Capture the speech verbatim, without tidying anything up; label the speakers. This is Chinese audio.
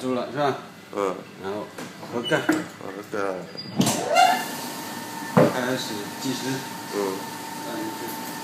Speaker 1: 住了是吧？
Speaker 2: 嗯。
Speaker 1: 然后活干。
Speaker 2: 好的。
Speaker 1: 开始计时。
Speaker 2: 嗯。
Speaker 1: 三。